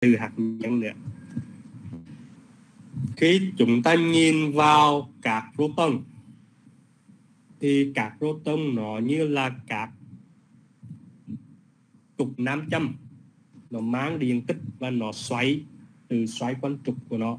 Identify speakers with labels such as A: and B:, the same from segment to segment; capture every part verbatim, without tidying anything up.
A: từ hạt nhân nữa. Khi chúng ta nhìn vào các proton thì các proton nó như là các trục nam châm, nó mang điện tích và nó xoay từ xoay quanh trục của nó.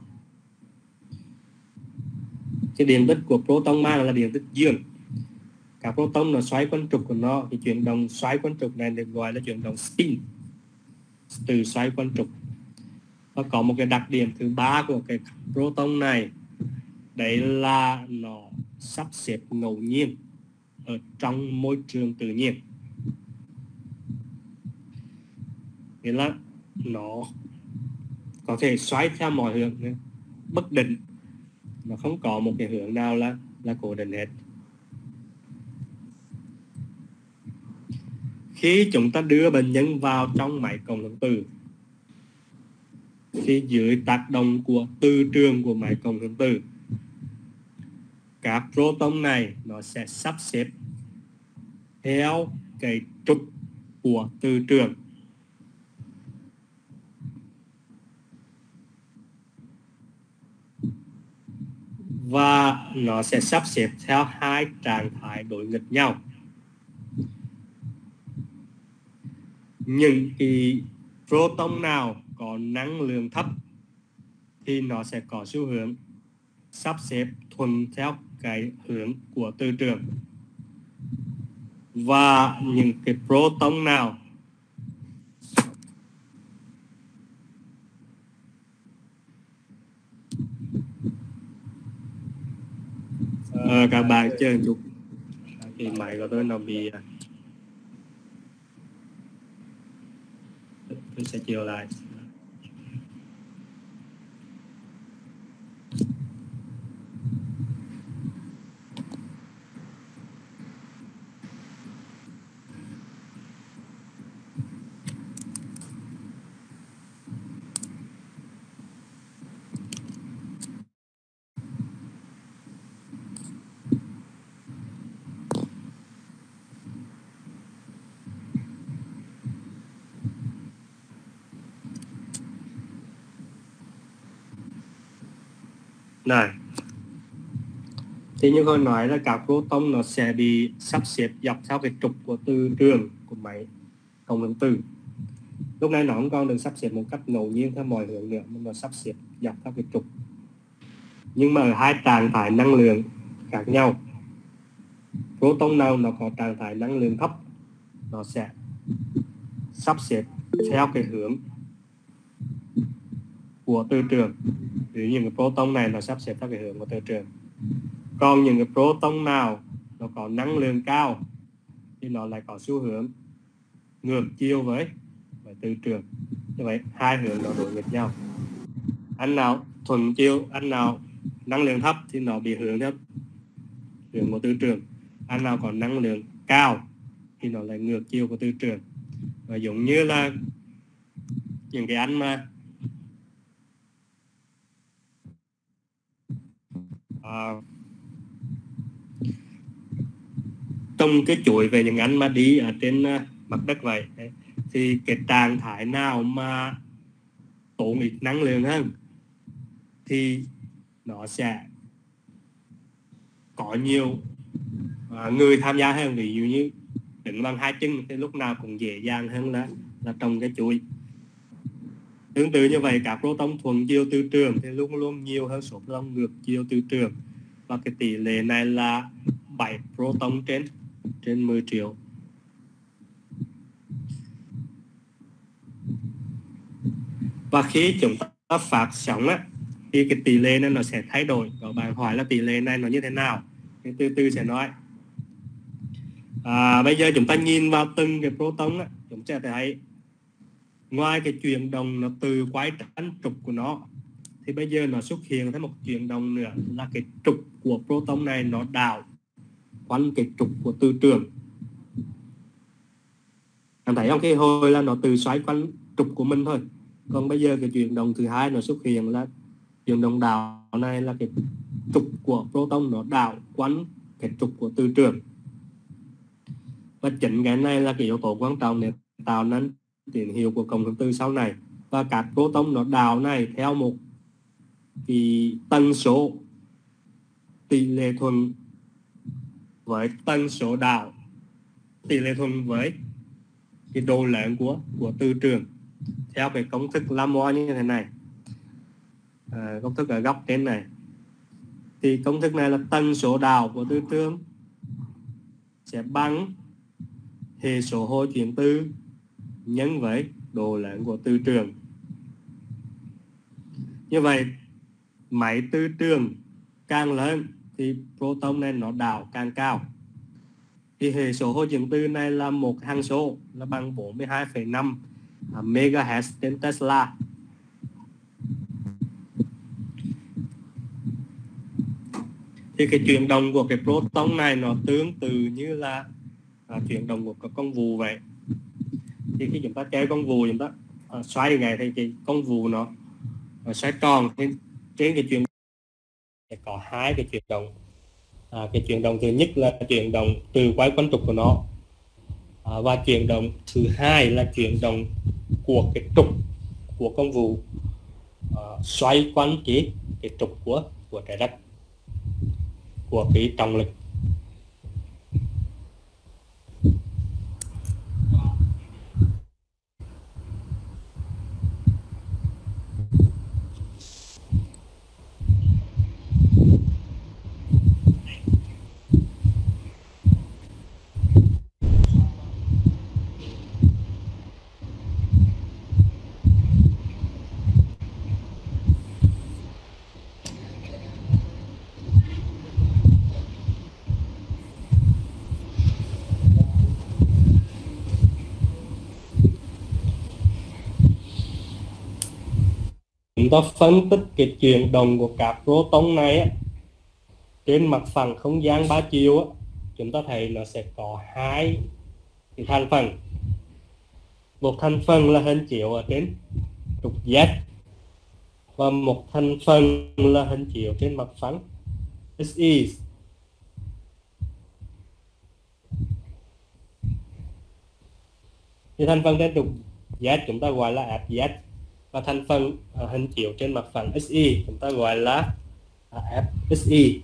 A: Cái điện tích của proton mang là điện tích dương. Các proton nó xoay quanh trục của nó, thì chuyển động xoay quanh trục này được gọi là chuyển động spin, từ xoay quanh trục. Và có một cái đặc điểm thứ ba của cái proton này, đấy là nó sắp xếp ngẫu nhiên ở trong môi trường tự nhiên. Nghĩa là nó có thể xoay theo mọi hướng, bất định, nó không có một cái hướng nào là là cố định hết. Khi chúng ta đưa bệnh nhân vào trong máy cộng hưởng từ, thì dưới tác động của từ trường của máy cộng hưởng từ, các proton này nó sẽ sắp xếp theo cái trục của từ trường. Và nó sẽ sắp xếp theo hai trạng thái đối nghịch nhau. Những cái proton nào có năng lượng thấp thì nó sẽ có xu hướng sắp xếp thuận theo cái hướng của từ trường. Và những cái proton nào à, các bạn chơi một chút, thì máy của tôi nó bị, tôi sẽ chiều lại. Này, thì như tôi nói là các proton nó sẽ bị sắp xếp dọc theo cái trục của từ trường của máy cộng hưởng từ. Lúc này nó không còn được sắp xếp một cách ngẫu nhiên theo mọi hướng nữa, mà nó sắp xếp dọc theo cái trục. Nhưng mà ở hai trạng thái năng lượng khác nhau, proton nào nó có trạng thái năng lượng thấp, nó sẽ sắp xếp theo cái hướng của từ trường. Vì những cái proton này nó sắp xếp theo cái hướng của từ trường. Còn những cái proton nào nó có năng lượng cao thì nó lại có xu hướng ngược chiều với, với từ trường. Như vậy hai hướng nó đối nghịch nhau. Anh nào thuận chiều, anh nào năng lượng thấp thì nó bị hướng theo hướng của từ trường. Anh nào có năng lượng cao thì nó lại ngược chiều của từ trường. Và giống như là những cái anh mà à, trong cái chuỗi về những anh mà đi ở trên uh, mặt đất vậy, thì cái trạng thái nào mà tốn ít năng lượng hơn thì nó sẽ có nhiều uh, người tham gia hơn. Ví dụ như đứng bằng hai chân thì lúc nào cũng dễ dàng hơn là, là trong cái chuỗi. Tương tự như vậy, các proton thuận chiều từ trường thì luôn luôn nhiều hơn số proton ngược chiều từ trường. Và cái tỷ lệ này là bảy proton trên trên mười triệu. Và khi chúng ta phát sóng á, thì cái tỷ lệ này nó sẽ thay đổi. Các bạn hỏi là tỷ lệ này nó như thế nào, thì từ từ sẽ nói. À, bây giờ chúng ta nhìn vào từng cái proton á, chúng ta sẽ thấy ngoài cái chuyển động nó từ quay tránh trục của nó, thì bây giờ nó xuất hiện thêm một chuyển động nữa là cái trục của proton này nó đảo quanh cái trục của từ trường. Anh thấy không? Cái hồi là nó từ xoay quanh trục của mình thôi. Còn bây giờ cái chuyển động thứ hai nó xuất hiện là chuyển động đảo này là cái trục của proton nó đảo quanh cái trục của từ trường. Và chính cái này là cái yếu tố quan trọng để tạo nên tín hiệu của cộng hưởng từ sau này. Và và các proton nó đảo này theo một cái tần số tỷ lệ thuận với tần số đảo, tỷ lệ thuận với cái độ lớn của của từ trường theo cái công thức Lamoa như thế này. À, công thức ở góc trên này thì công thức này là tần số đảo của từ trường sẽ bằng hệ số hồi chuyển từ nhân với độ lớn của từ trường. Như vậy máy từ trường càng lớn thì proton này nó đảo càng cao. Thì hệ số hồi chuyển từ này là một hằng số là bằng bốn mươi hai phẩy năm MHz trên Tesla. Thì cái chuyển động của cái proton này nó tương tự như là à, chuyển động của các con vụ vậy. Thì khi chúng ta chơi con vụ, chúng ta à, xoay như này thì cái con vụ nó à, xoay tròn. Thì trên cái chuyển sẽ có hai cái chuyển động. À, cái chuyển động thứ nhất là chuyển động từ quay quanh trục của nó, à, và chuyển động thứ hai là chuyển động của cái trục của con vụ à, xoay quanh cái cái trục của của trái đất, của cái trọng lực. Chúng ta phân tích cái chuyển động của các proton này á, trên mặt phẳng không gian ba chiều á, chúng ta thấy nó sẽ có hai cái thành phần. Một thành phần là hình chiếu ở trên trục Z và một thành phần là hình chiếu trên mặt phẳng ét i. Thì thành phần trên trục Z chúng ta gọi là ép dét, và thành phần uh, hình chiếu trên mặt phẳng ét i chúng ta gọi là uh, ép ét i.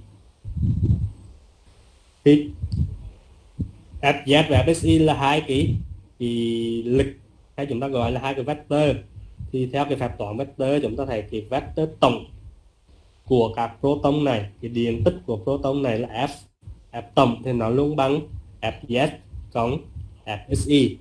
A: Thì ép dét và ép ét i là hai cái, cái lực, hay chúng ta gọi là hai cái vector. Thì theo cái phép toán vector chúng ta thấy cái vector tổng của các proton này, cái điện tích của proton này là F. F tổng thì nó luôn bằng ép dét cộng ép ét i.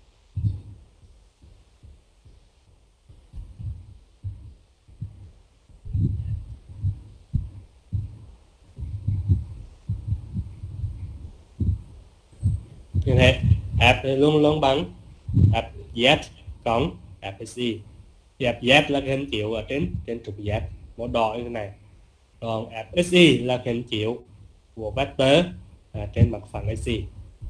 A: Như thế F luôn luôn bằng ép dét cộng ép ét i. ép dét là cái hình chiếu ở trên trên trục Z màu đỏ như thế này, còn ép ét i là cái hình chiếu của vector à, trên mặt phẳng ét i.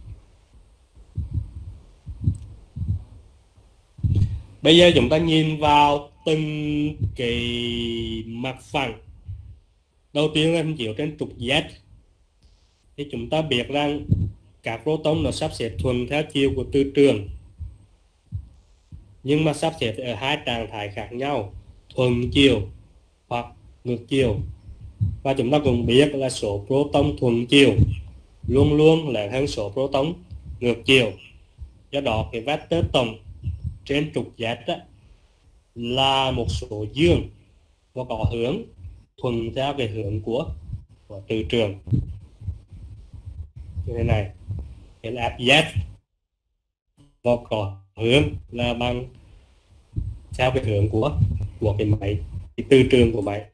A: Bây giờ chúng ta nhìn vào từng cái mặt phẳng. Đầu tiên là hình chiếu trên trục Z. Thì chúng ta biết rằng các proton nó sắp xếp thuận theo chiều của từ trường, nhưng mà sắp xếp ở hai trạng thái khác nhau, thuận chiều hoặc ngược chiều. Và chúng ta cũng biết là số proton thuận chiều luôn luôn lớn hơn số proton ngược chiều. Do đó cái vector tổng trên trục Z đó là một số dương và có hướng thuận theo cái hướng của, của từ trường như thế này. Cái là ép dét và có hướng là bằng theo cái hướng của của cái máy, cái từ trường của máy.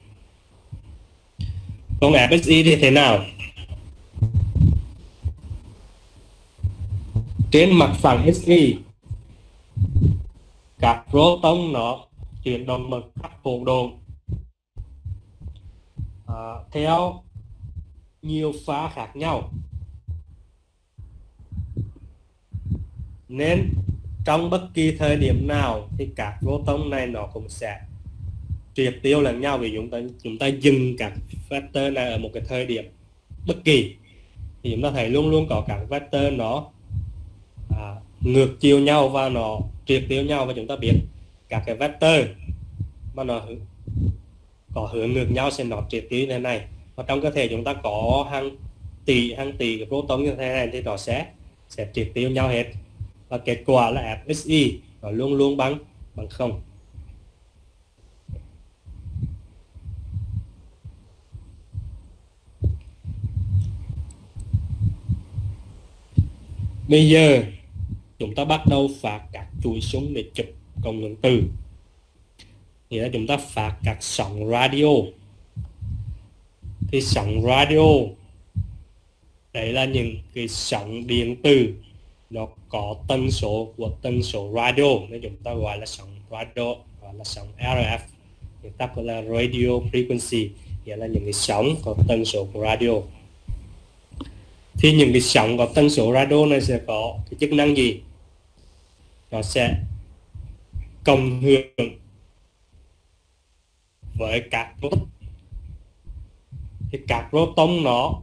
A: Còn ép ét i thì thế nào? Trên mặt phẳng ét i, các proton nó chuyển động bằng các hỗn độn à, theo nhiều pha khác nhau, nên trong bất kỳ thời điểm nào thì các proton này nó cũng sẽ triệt tiêu lẫn nhau. Vì chúng ta chúng ta dừng các vector này ở một cái thời điểm bất kỳ thì chúng ta thấy luôn luôn có các vector nó à, ngược chiều nhau và nó triệt tiêu nhau. Và chúng ta biết các cái vector mà nó có hướng ngược nhau sẽ nó triệt tiêu như thế này. Và trong cơ thể chúng ta có hàng tỷ hàng tỷ cái proton như thế này thì nó sẽ sẽ triệt tiêu nhau hết, và kết quả là ép ích i nó luôn luôn bằng bằng không. Bây giờ chúng ta bắt đầu phát các chuỗi súng để chụp cộng hưởng từ. Nghĩa là chúng ta phát các sóng radio. Thì sóng radio đấy là những cái sóng điện tử nó có tần số của tần số radio, nên chúng ta gọi là sóng radio, gọi là sóng rờ ép, người ta gọi là radio frequency, nghĩa là những cái sóng có tần số của radio. Thì những cái sóng có tần số radio này sẽ có cái chức năng gì? Nó sẽ cộng hưởng với các proton. Thì các proton nó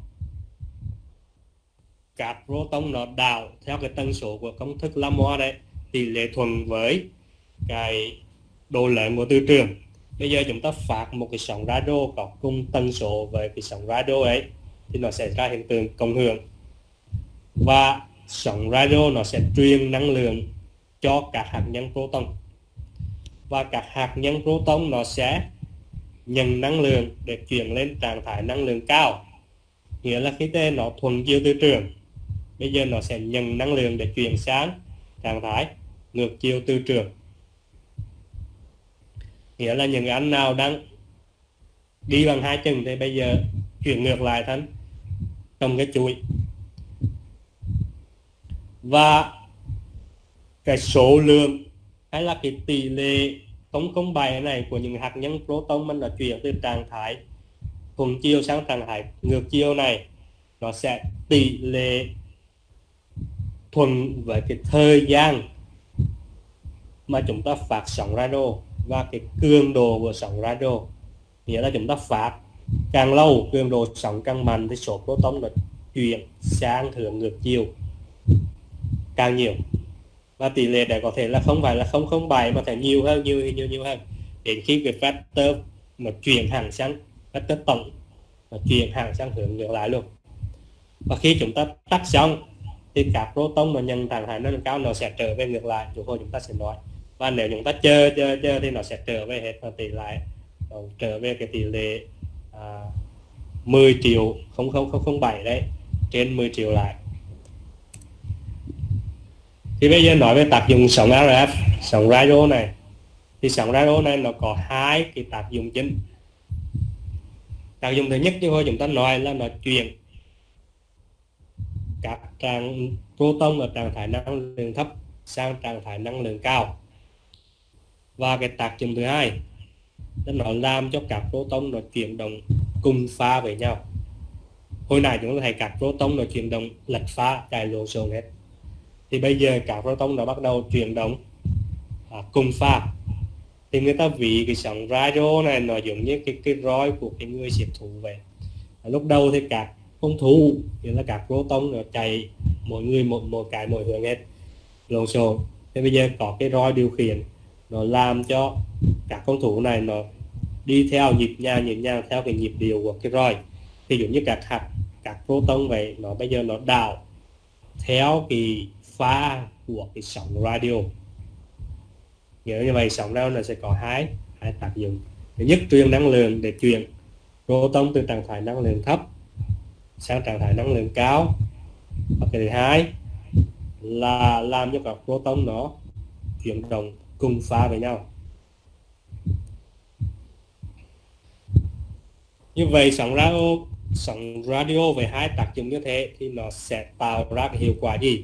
A: các proton nó đảo theo cái tần số của công thức Lamoa đấy, tỷ lệ thuận với cái độ lớn của từ trường. Bây giờ chúng ta phát một cái sóng radio có cùng tần số với cái sóng radio ấy thì nó sẽ ra hiện tượng cộng hưởng, và sóng radio nó sẽ truyền năng lượng cho các hạt nhân proton, và các hạt nhân proton nó sẽ nhận năng lượng để chuyển lên trạng thái năng lượng cao. Nghĩa là khi thế nó thuận chiều từ trường, bây giờ nó sẽ nhận năng lượng để chuyển sang trạng thái ngược chiều từ trường. Nghĩa là những anh nào đang đi bằng hai chân thì bây giờ chuyển ngược lại thành trong cái chuỗi. Và cái số lượng hay là cái tỷ lệ không không bảy này của những hạt nhân proton mình đã chuyển từ trạng thái thuận chiều sang trạng thái ngược chiều này, nó sẽ tỷ lệ thuận với cái thời gian mà chúng ta phát sóng radio và cái cường độ của sóng radio. Nghĩa là chúng ta phát càng lâu, cường độ sóng càng mạnh thì số proton nó chuyển sang hướng ngược chiều càng nhiều. Và tỷ lệ này có thể là không phải là không không bảy mà thể nhiều hơn, nhiều nhiều nhiều hơn, đến khi cái factor nó chuyển hẳn sang factor tổng, nó chuyển hẳn sang hướng ngược lại luôn. Và khi chúng ta tắt xong thì các proton mà nhận trạng thái năng lượng cao nó sẽ trở về ngược lại, chỗ hồi chúng ta sẽ nói. Và nếu chúng ta chờ chờ chờ thì nó sẽ trở về hết, và tỷ lệ nó trở về cái tỷ lệ à, mười triệu không không không không bảy đấy, trên mười triệu lại. Thì bây giờ nói về tác dụng sóng rờ ép, sóng radio này. Thì sóng radio này nó có hai cái tác dụng chính. Tác dụng thứ nhất như hồi chúng ta nói là nó chuyển các trạng proton ở trạng thái năng lượng thấp sang trạng thái năng lượng cao. Và cái tác dụng thứ hai là nó làm cho các proton nó chuyển động cùng pha với nhau. Hồi nãy chúng ta thấy các proton nó chuyển động lệch pha, chạy lộn xộn hết. Thì bây giờ các proton nó bắt đầu chuyển động à, cùng pha. Thì người ta ví cái sóng radio này nó giống như cái cái roi của cái người xếp thủ vậy. À, lúc đầu thì các công thủ, nghĩa là các proton nó chạy mỗi người một một cái mỗi hướng hết, lộn xộn. Thế bây giờ có cái roi điều khiển, nó làm cho các công thủ này nó đi theo nhịp nhàng nhịp nhàng theo cái nhịp điệu của cái roi. Thì giống như các hạt các proton vậy, nó bây giờ nó đảo theo cái pha của cái sóng radio. Nghĩa như vậy sóng radio nó sẽ có hai hai tác dụng. Thứ nhất, truyền năng lượng để chuyển proton từ trạng thái năng lượng thấp sang trạng thái năng lượng cao. Và cái thứ hai là làm cho các proton nó chuyển động cùng pha với nhau. Như vậy sóng radio sóng radio với hai tác dụng như thế thì nó sẽ tạo ra cái hiệu quả gì?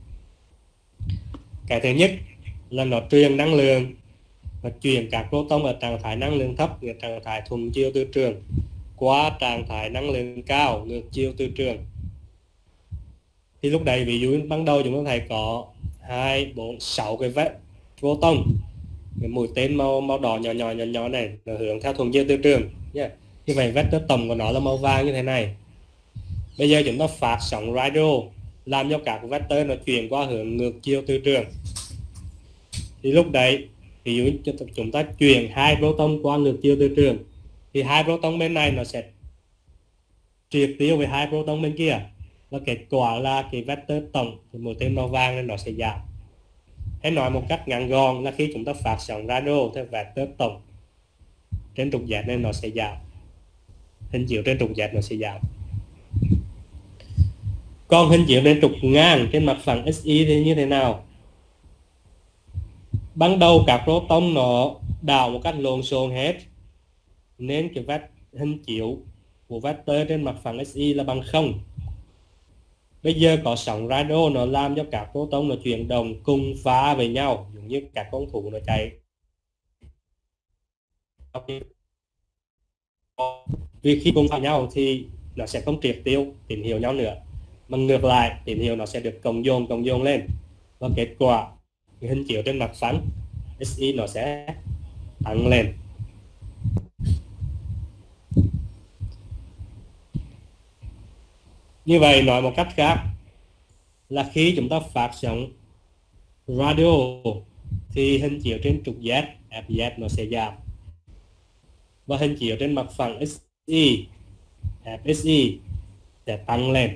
A: Cái thứ nhất là nó truyền năng lượng, nó chuyển các proton ở trạng thái năng lượng thấp, ngược trạng thái thuận chiều từ trường, qua trạng thái năng lượng cao, ngược chiều từ trường. Thì lúc đấy ví dụ ban đầu chúng ta thấy có hai, bốn, sáu cái vết proton, cái mũi tên màu màu đỏ nhỏ nhỏ nhỏ nhỏ này nó hướng theo thuận chiều từ trường nhé. Như vậy vector tổng của nó là màu vàng như thế này. Bây giờ chúng ta phát sóng radio làm cho các vector nó chuyển qua hướng ngược chiều từ trường. Thì lúc đấy ví dụ như chúng ta chuyển hai proton qua ngược chiều từ trường thì hai proton bên này nó sẽ triệt tiêu với hai proton bên kia, và kết quả là cái vector tổng thì mũi tên màu vàng nên nó sẽ giảm. Hay nói một cách ngắn gọn là khi chúng ta phát sóng radio theo vector tổng trên trục Z nên nó sẽ giảm, hình chiếu trên trục Z nó sẽ giảm. Còn hình chiếu trên trục ngang trên mặt phẳng ét i thì như thế nào? Ban đầu các proton nó đảo một cách lộn xộn hết, nên cái vector hình chiếu của vector trên mặt phẳng ét i là bằng không. Bây giờ có sóng radio nó làm cho các proton nó chuyển động cùng phá với nhau, giống như các con thú nó chạy. Vì khi cùng phá nhau thì nó sẽ không triệt tiêu tín hiệu nhau nữa, mà ngược lại tín hiệu nó sẽ được cộng dồn cộng dồn lên, và kết quả cái hình chiếu trên mặt phẳng ét i nó sẽ tăng lên. Như vậy nói một cách khác là khi chúng ta phát sóng radio thì hình chiếu trên trục Z, ép Z nó sẽ giảm, và hình chiếu trên mặt phẳng ét i, ép ét i sẽ tăng lên.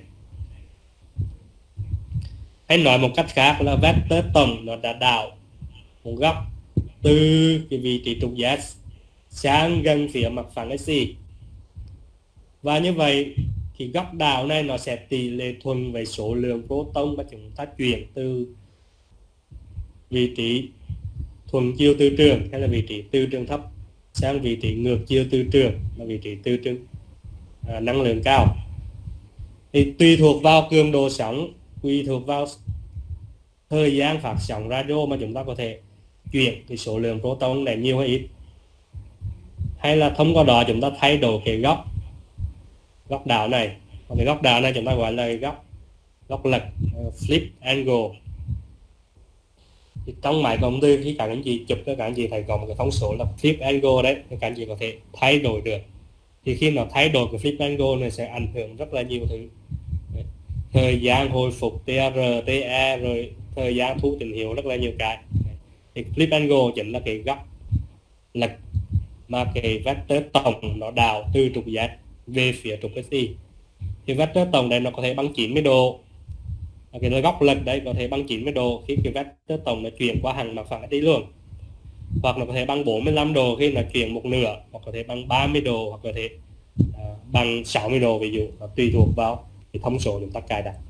A: Hay nói một cách khác là vector tổng nó đã đảo một góc từ cái vị trí trục Z sang gần phía mặt phẳng ét i, và như vậy thì góc đảo này nó sẽ tỷ lệ thuận với số lượng proton mà chúng ta chuyển từ vị trí thuận chiều từ trường hay là vị trí từ trường thấp sang vị trí ngược chiều từ trường là vị trí từ trường à, năng lượng cao. Thì tùy thuộc vào cường độ sóng, tùy thuộc vào thời gian phát sóng radio mà chúng ta có thể chuyển cái số lượng proton này nhiều hay ít, hay là thông qua đó chúng ta thay đổi cái góc góc đảo này. Còn cái góc đảo này chúng ta gọi là góc góc lệch, uh, flip angle. Thì trong máy công tư khi các anh chị chụp các anh chị thấy có một cái thông số là flip angle đấy, thì các anh chị có thể thay đổi được. Thì khi nó thay đổi cái flip angle này sẽ ảnh hưởng rất là nhiều thứ, thời gian hồi phục tê rờ, tê e, rồi thời gian thu tín hiệu, rất là nhiều cái. Thì flip angle chính là cái góc lệch mà cái vector tổng nó đảo từ trục Z về phía trục ét i. Thì vector tổng này nó có thể bằng chín mươi độ, cái là góc lệch đấy có thể bằng chín mươi độ khi cái vector tổng nó chuyển qua hàng mặt phẳng ét i luôn, hoặc nó có thể bằng bốn mươi lăm độ khi nó chuyển một nửa, hoặc có thể bằng ba mươi độ, hoặc có thể à, bằng sáu mươi độ, ví dụ nó tùy thuộc vào cái thông số chúng ta cài đặt.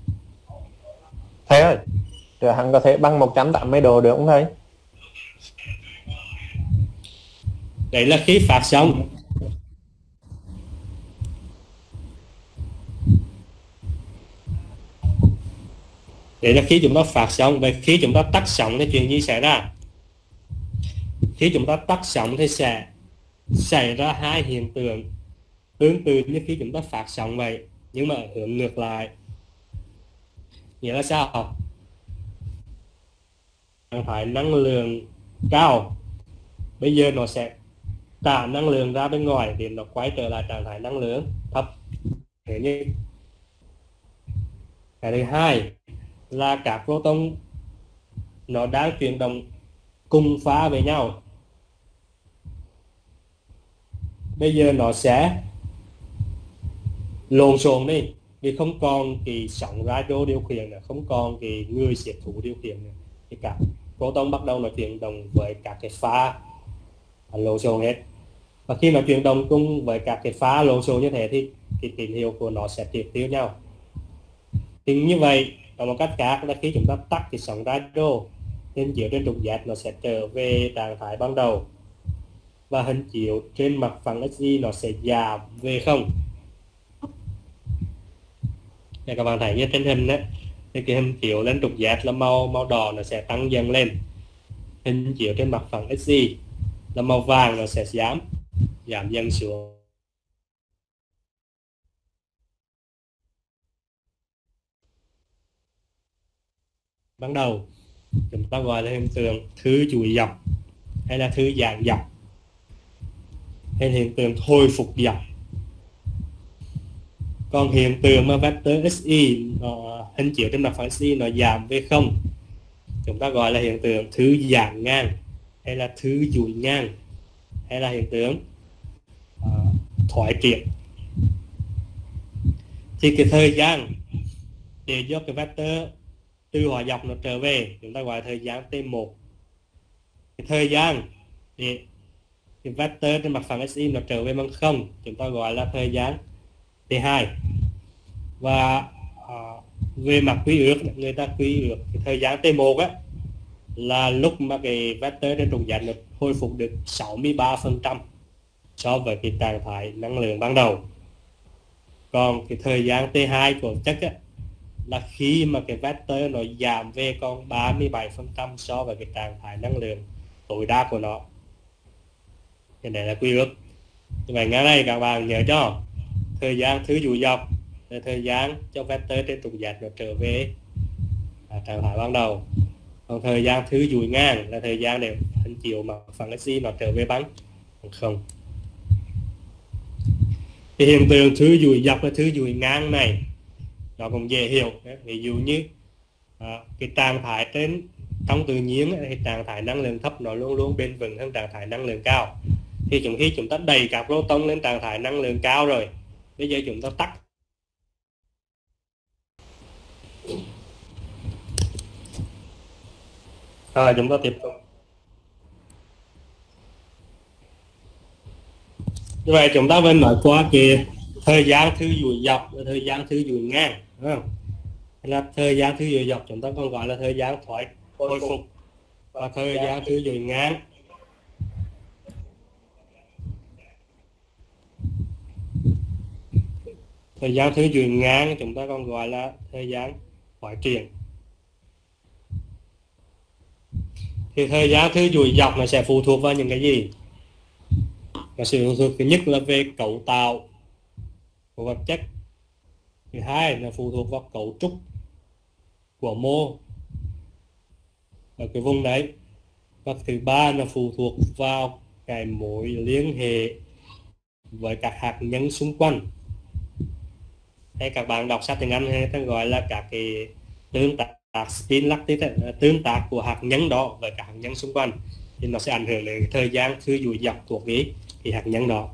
B: Thầy ơi, rồi hắn có thể bằng một trăm tám mươi độ được không thầy?
A: Đấy là khi phát sóng. Đấy là khi chúng ta phát sóng. Và khi chúng ta tắt sóng thì chuyện gì xảy ra? Khi chúng ta tắt sóng thì sẽ xảy ra hai hiện tượng tương tự như khi chúng ta phát sóng vậy, nhưng mà hướng ngược lại. Nghĩa là sao? Trạng thái năng lượng cao bây giờ nó sẽ trả năng lượng ra bên ngoài để nó quay trở lại trạng thái năng lượng thấp. Thế như cái thứ hai là các proton nó đang chuyển động cùng pha với nhau, bây giờ nó sẽ lộn xộn đi, vì không còn cái sóng radio điều khiển nữa, không còn cái người siết thủ điều khiển nữa, thì các proton bắt đầu nó chuyển động với các cái pha lộn xộn hết. Và khi nó chuyển động cùng với các cái pha lộn xộn như thế thì cái tín hiệu của nó sẽ triệt tiêu nhau. Thì như vậy, và một cách khác là khi chúng ta tắt cái sóng radio, hình chiếu trên trục Z nó sẽ trở về trạng thái ban đầu, và hình chiếu trên mặt phẳng ét i nó sẽ giảm về không. Để các bạn thấy như trên hình đấy, thì cái hình chiếu lên trục Z là màu màu đỏ nó sẽ tăng dần lên, hình chiếu trên mặt phẳng ét i là màu vàng nó sẽ giảm giảm dần xuống. Ban đầu chúng ta gọi là hiện tượng thư chuỗi dọc hay là thư giãn dọc, hay hiện tượng hồi phục dọc. Còn hiện tượng mà vector ét i nó, hình chiếu trên mặt phẳng ét i nó giảm về không, chúng ta gọi là hiện tượng thư giãn ngang hay là thứ duỗi ngang, hay là hiện tượng uh, thoái triển. Thì cái thời gian để cho cái vector từ hỏi dọc nó trở về chúng ta gọi là thời gian T một. Cái thời gian để cái vector trên mặt phẳng xy nó trở về bằng không chúng ta gọi là thời gian T hai. Và uh, về mặt quy ước người ta quy ước cái thời gian T một á là lúc mà cái vector trên trục dẫn nó hồi phục được sáu mươi ba phần trăm so với cái trạng thái năng lượng ban đầu. Còn cái thời gian T hai của chất á, là khi mà cái vector nó giảm về còn ba mươi bảy phần trăm so với cái trạng thái năng lượng tối đa của nó. Cái này là quy ước. Như vậy ngay đây các bạn nhớ cho thời gian thứ duỗi dọc là thời gian cho vector trên trục dẫn nó trở về à, trạng thái ban đầu. Còn thời gian thứ duỗi ngang là thời gian để hình chiếu mà phẳng xy nó trở về bằng không. Thì hiện tượng thứ duỗi dọc và thứ duỗi ngang này nó cũng dễ hiểu. Ví dụ như à, cái trạng thái trên trong tự nhiên thì trạng thái năng lượng thấp nó luôn luôn bền vững hơn trạng thái năng lượng cao. Thì chúng khi chúng ta đẩy các proton lên trạng thái năng lượng cao rồi, bây giờ chúng ta tắt. Rồi chúng ta tiếp tục. Như vậy chúng ta vẫn nói qua cái thời gian thứ duỗi dọc và thời gian thứ duỗi ngang, đúng không? Là thời gian thứ duỗi dọc chúng ta còn gọi là thời gian thoái hồi phục, và thời gian thứ duỗi ngang thời gian thứ duỗi ngang chúng ta còn gọi là thời gian thoái triển. Thì thời gian thứ duỗi dọc nó sẽ phụ thuộc vào những cái gì? Nó sẽ phụ thuộc thứ nhất là về cấu tạo của vật chất, thứ hai là phụ thuộc vào cấu trúc của mô ở cái vùng đấy, và thứ ba là phụ thuộc vào cái mối liên hệ với các hạt nhân xung quanh. Hay các bạn đọc sách tiếng Anh hay ta gọi là các cái tương tác spin lattice, tương tác của hạt nhân đó với các hạt nhân xung quanh, thì nó sẽ ảnh hưởng đến thời gian thứ duỗi dọc thuộc cái, cái hạt nhân đó.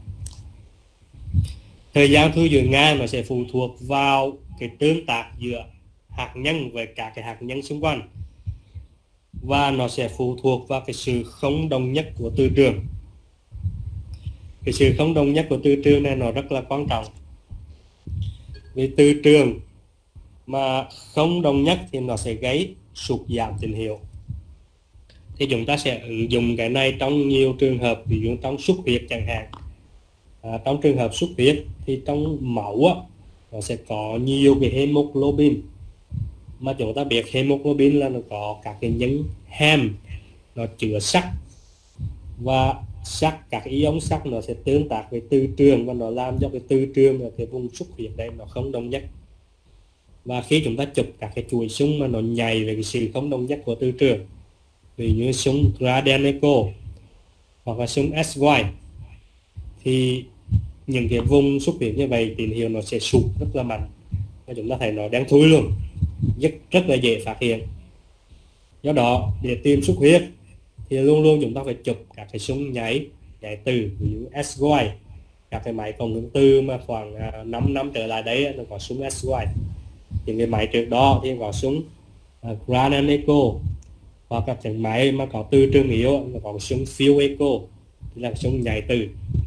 A: Thời gian thứ duỗi ngang nó sẽ phụ thuộc vào cái tương tác giữa hạt nhân với các cái hạt nhân xung quanh, và nó sẽ phụ thuộc vào cái sự không đồng nhất của từ trường. Cái sự không đồng nhất của từ trường này nó rất là quan trọng, vì từ trường mà không đồng nhất thì nó sẽ gây sụt giảm tín hiệu. Thì chúng ta sẽ ứng dụng cái này trong nhiều trường hợp, ví dụ trong xuất huyết chẳng hạn. À, trong trường hợp xuất huyết thì trong máu á, nó sẽ có nhiều cái hemoglobin, mà chúng ta biết hemoglobin là nó có các cái nhân hem, nó chứa sắt, và sắt, các ion sắt nó sẽ tương tác với từ trường, và nó làm cho cái từ trường ở cái vùng xuất huyết đây nó không đồng nhất. Và khi chúng ta chụp các cái chuỗi xung mà nó nhạy về cái sự không đồng nhất của từ trường, ví như xung gradient echo hoặc là xung ét i, thì những cái vùng xuất huyết như vậy tín hiệu nó sẽ sụt rất là mạnh, và chúng ta thấy nó đen thui luôn, rất, rất là dễ phát hiện. Do đó để tìm xuất huyết thì luôn luôn chúng ta phải chụp các cái xung nháy nháy từ, ví dụ ét i, các cái máy cộng hưởng từ mà khoảng năm năm trở lại đấy nó có xung ét i. Những cái máy trước đó thì có xung uh, gradient echo, hoặc các cái máy mà có từ trường yếu nó có xung field echo, thì là xung nháy từ.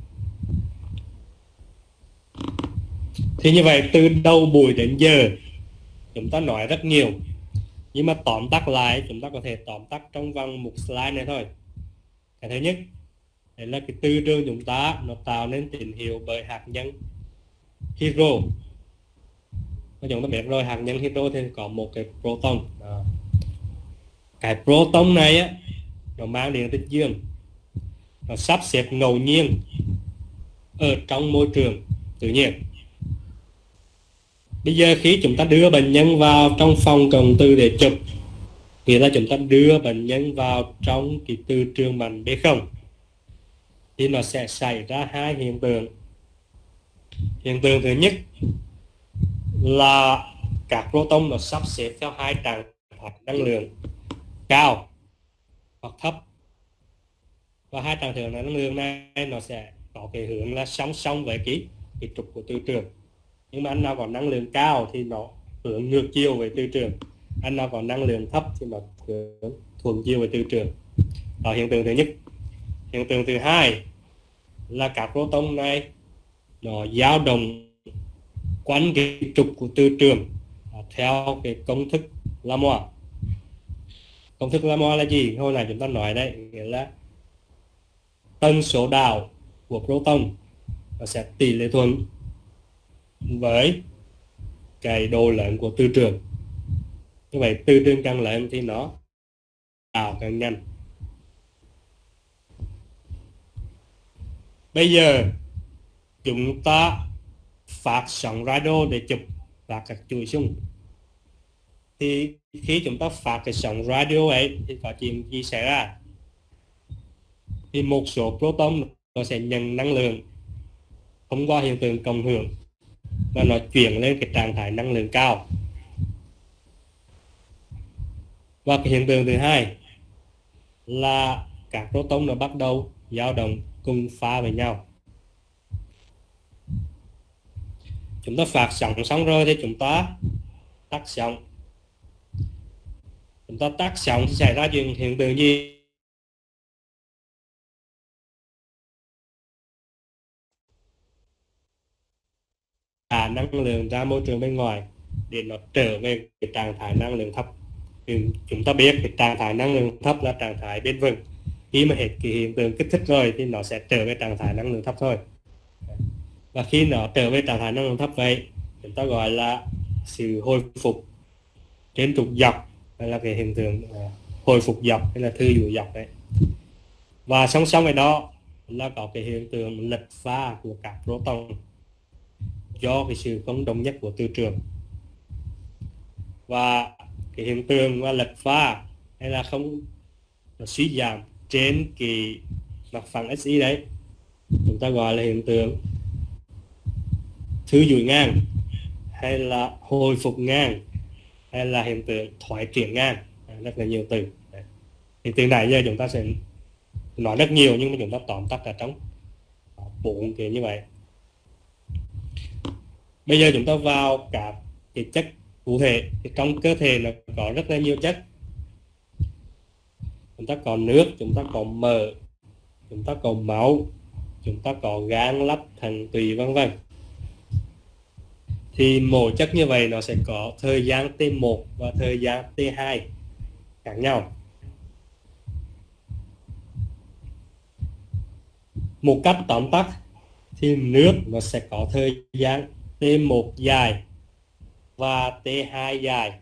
A: Thì như vậy từ đầu buổi đến giờ chúng ta nói rất nhiều, nhưng mà tóm tắt lại chúng ta có thể tóm tắt trong vòng một slide này thôi. Cái thứ nhất đấy là cái từ trường chúng ta nó tạo nên tín hiệu bởi hạt nhân hydro. Chúng ta biết rồi, hạt nhân hydro thì có một cái proton. Đó. Cái proton này á, nó mang điện tích dương, nó sắp xếp ngẫu nhiên ở trong môi trường tự nhiên. Bây giờ khi chúng ta đưa bệnh nhân vào trong phòng cộng từ để chụp, nghĩa là chúng ta đưa bệnh nhân vào trong cái từ trường mạnh B không, thì nó sẽ xảy ra hai hiện tượng. Hiện tượng thứ nhất là các proton nó sắp xếp theo hai trạng thái năng lượng cao hoặc thấp. Và hai trạng thái năng lượng này nó sẽ có cái hướng là song song với cái, cái trục của từ trường. Nhưng mà anh nào có năng lượng cao thì nó hướng ngược chiều với từ trường, anh nào có năng lượng thấp thì nó hướng thuận chiều với từ trường. Đó hiện tượng thứ nhất. Hiện tượng thứ hai là các proton này nó dao động quanh cái trục của từ trường theo cái công thức Lamoa. Công thức Lamoa là gì? Hồi nãy chúng ta nói đấy, nghĩa là tần số đảo của proton nó sẽ tỷ lệ thuận với cái độ lớn của từ trường. Như vậy từ trường càng lớn thì nó đảo càng nhanh. Bây giờ chúng ta phát sóng radio để chụp và các chuỗi xung. Thì khi chúng ta phát cái sóng radio ấy thì có chuyện gì xảy ra? Thì một số proton nó sẽ nhận năng lượng thông qua hiện tượng cộng hưởng và nó chuyển lên cái trạng thái năng lượng cao. Và cái hiện tượng thứ hai là các proton nó bắt đầu dao động cùng pha với nhau. Chúng ta phát sóng xong rồi thì chúng ta tắt sóng. Chúng ta tắt sóng thì xảy ra chuyện hiện tượng gì? Thả năng lượng ra môi trường bên ngoài để nó trở về cái trạng thái năng lượng thấp. Thì chúng ta biết cái trạng thái năng lượng thấp là trạng thái bền vững. Khi mà hết cái hiện tượng kích thích rồi thì nó sẽ trở về trạng thái năng lượng thấp thôi. Và khi nó trở về trạng thái năng lượng thấp vậy, chúng ta gọi là sự hồi phục trên trục dọc, hay là cái hiện tượng uh, hồi phục dọc hay là thư dụ dọc đấy. Và song song với đó là có cái hiện tượng lệch pha của các proton do cái sự không đồng nhất của từ trường. Và cái hiện tượng mà lệch pha hay là không nó suy giảm trên cái mặt phẳng xy đấy, chúng ta gọi là hiện tượng thư duỗi ngang, hay là hồi phục ngang, hay là hiện tượng thoái triển ngang. Rất là nhiều từ. Thì từ này giờ chúng ta sẽ nói rất nhiều, nhưng mà chúng ta tóm tắt ở trong bốn cái như vậy. Bây giờ chúng ta vào các cái chất cụ thể. Thì trong cơ thể nó có rất là nhiều chất. Chúng ta có nước, chúng ta có mỡ, chúng ta có máu, chúng ta có gan, lách, thận, tùy, vân vân. Thì mỗi chất như vậy nó sẽ có thời gian T một và thời gian T hai khác nhau. Một cách tóm tắt thì nước nó sẽ có thời gian T một dài và T hai dài.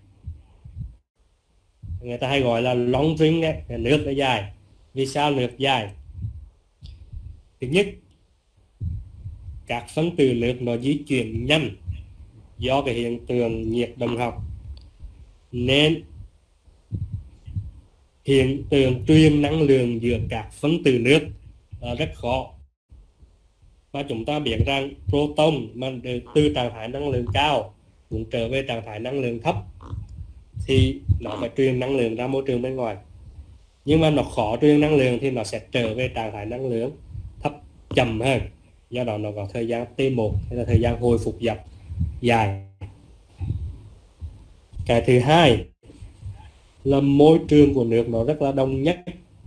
A: Người ta hay gọi là long string đấy, nước nó dài. Vì sao nước dài? Thứ nhất, các phân tử nước nó di chuyển nhanh do cái hiện tượng nhiệt động học, nên hiện tượng truyền năng lượng giữa các phân tử nước là rất khó. Và chúng ta biết rằng proton mà từ trạng thái năng lượng cao cũng trở về trạng thái năng lượng thấp thì nó phải truyền năng lượng ra môi trường bên ngoài. Nhưng mà nó khó truyền năng lượng thì nó sẽ trở về trạng thái năng lượng thấp chậm hơn. Do đó nó có thời gian T một hay là thời gian hồi phục dọc dài. Cái thứ hai là môi trường của nước nó rất là đồng nhất,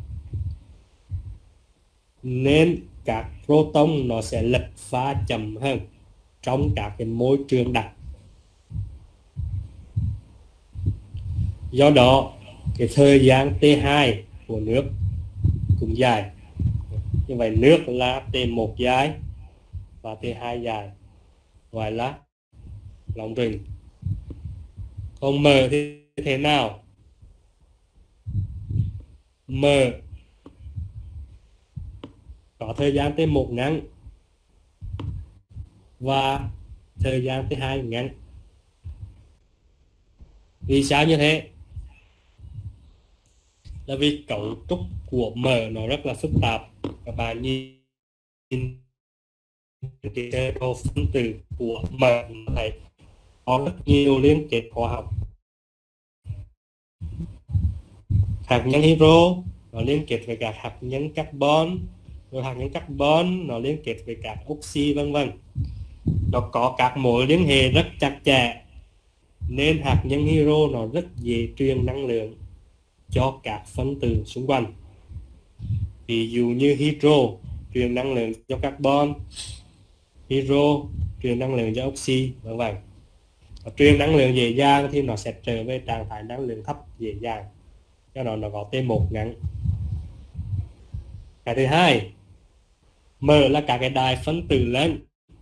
A: nên các proton nó sẽ lệch pha chậm hơn trong các cái môi trường đặc. Do đó cái thời gian T hai của nước cũng dài. Như vậy nước là T một dài và T hai dài, gọi là long string. Còn M thì thế nào? M có thời gian T một ngắn và thời gian T hai ngắn. Vì sao như thế? Là vì cấu trúc của M nó rất là phức tạp. Các bạn nhìn cái sơ đồ phân tử của M thấy có rất nhiều liên kết hóa học. Hạt nhân hydro nó liên kết với các hạt nhân carbon, rồi hạt nhân carbon nó liên kết với các oxy vân vân. Nó có các mối liên hệ rất chặt chẽ nên hạt nhân hydro nó rất dễ truyền năng lượng cho các phân tử xung quanh. Ví dụ như hydro truyền năng lượng cho carbon, hydro truyền năng lượng cho oxy vân vân. Truyền năng lượng dễ dàng thì nó sẽ trở về trạng thái năng lượng thấp dễ dàng, cho nó nó có T một ngắn. Cái thứ hai, M là các cái đài phân tử lớn.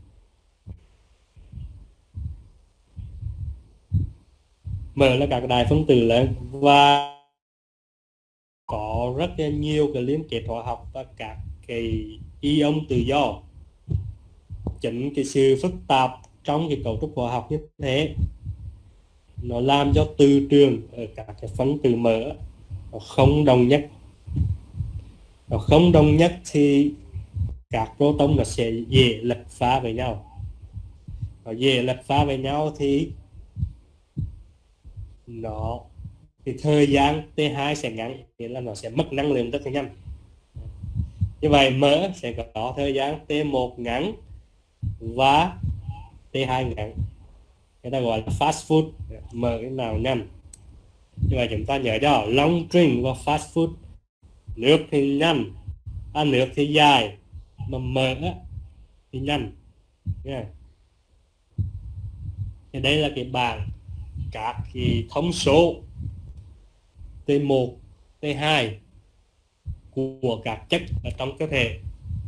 A: M là các đài phân tử lớn và có rất là nhiều cái liên kết hóa học và các cái ion tự do. Chính cái sự phức tạp trong cái cấu trúc hóa học như thế nó làm cho từ trường ở các cái phân tử M nó không đồng nhất. Nó không đồng nhất thì các proton nó sẽ dễ lệch pha với nhau. Nó dễ lệch pha với nhau thì nó thì thời gian T hai sẽ ngắn, nghĩa là nó sẽ mất năng lượng rất là nhanh. Như vậy M sẽ có thời gian T một ngắn và T hai ngắn. Người ta gọi là fast food, M cái nào nhanh. Như vậy chúng ta nhớ cho long string và fast food. Nước thì nhanh, à, nước thì dài, mà M thì nhanh. Yeah. Thì đây là cái bảng các cái thông số T một, T hai của các chất ở trong cơ thể.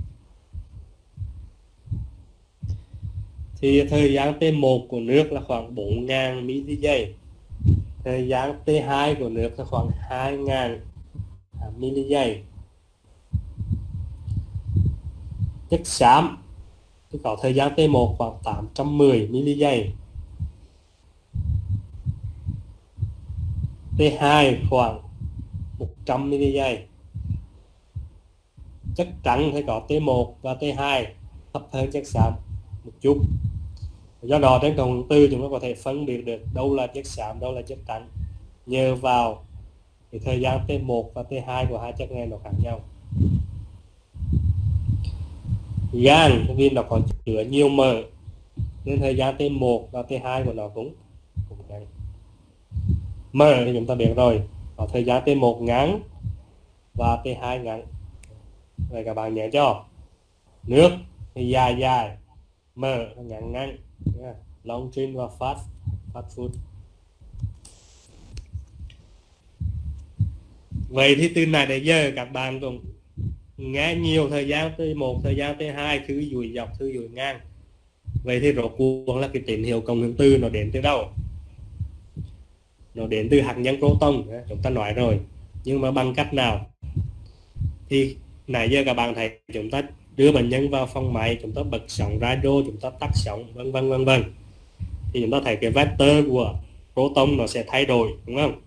A: Thì thời gian T một của nước là khoảng bốn nghìn mi-li-giây. Thời gian T hai của nước là khoảng hai nghìn mi-li-giây. Chất xám thì có thời gian T một khoảng tám trăm mười mi-li-giây. T hai khoảng một trăm mi-li-giây. Chất trắng thì có T một và T hai thấp hơn chất xám một chút. Do đó trên cổng thông tư chúng ta có thể phân biệt được đâu là chất xám, đâu là chất trắng nhờ vào thì thời gian T một và T hai của hai chất này nó khác nhau. Gan vì nó có chứa nhiều mỡ nên thời gian T một và T hai của nó cũng cũng ngắn. Mỡ thì chúng ta biết rồi, có thời gian T một ngắn và T hai ngắn. Vậy các bạn nhớ cho nước thì dài dài, mỡ ngắn ngắn. Yeah. Long string và fast fast food. Vậy thì từ này đến giờ các bạn cũng nghe nhiều thời gian T một, thời gian T hai, thứ duỗi dọc, thứ duỗi ngang. Vậy thì rốt cuộc là cái tín hiệu cộng hưởng từ nó đến từ đâu? Nó đến từ hạt nhân proton, chúng ta nói rồi. Nhưng mà bằng cách nào? Thì nãy giờ các bạn thấy chúng ta đưa bệnh nhân vào phòng máy, chúng ta bật sóng radio, chúng ta tắt sóng, vân vân vân vân. Thì chúng ta thấy cái vector của proton nó sẽ thay đổi, đúng không?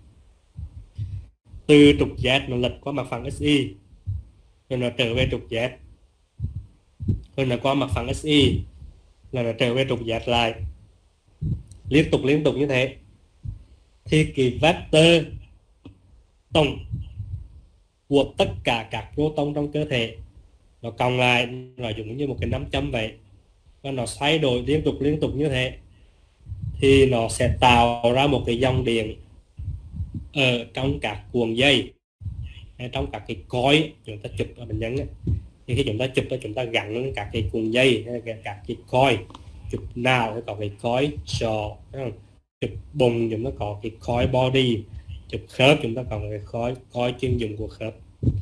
A: Từ trục Z nó lệch qua mặt phẳng xy, rồi nó trở về trục Z, rồi nó qua mặt phẳng xy, là nó trở về trục Z lại, liên tục liên tục như thế. Thì cái vector tổng của tất cả các proton trong cơ thể nó cộng lại nó giống như một cái nắm châm vậy, và nó thay đổi liên tục liên tục như thế thì nó sẽ tạo ra một cái dòng điện ở trong các cuộn dây hay trong các cái cói chúng ta chụp ở bệnh nhân ấy. Thì khi chúng ta chụp chúng ta gắn các cái cuộn dây hay các cái cói, chụp nào thì có cái cói sọ, chụp bụng chúng ta có cái cói body, chụp khớp chúng ta có cái cói cói chuyên dụng của khớp.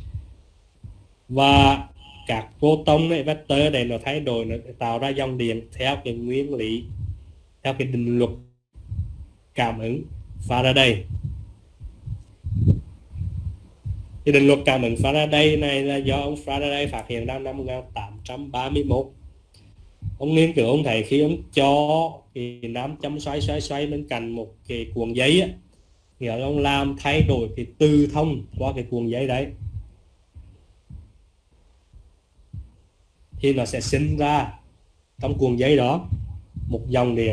A: Và các proton này, vector này nó thay đổi, nó tạo ra dòng điện theo cái nguyên lý, theo cái định luật cảm ứng Faraday. Cái định luật cảm ứng Faraday này là do ông Faraday phát hiện ra năm một nghìn tám trăm ba mươi mốt. Ông nghiên cứu, ông thấy khi ông cho cái nam châm xoay xoay xoay bên cạnh một cái cuộn giấy á, nghĩa là ông làm thay đổi cái từ thông qua cái cuộn giấy đấy, thì nó sẽ sinh ra trong cuộn giấy đó một dòng điện.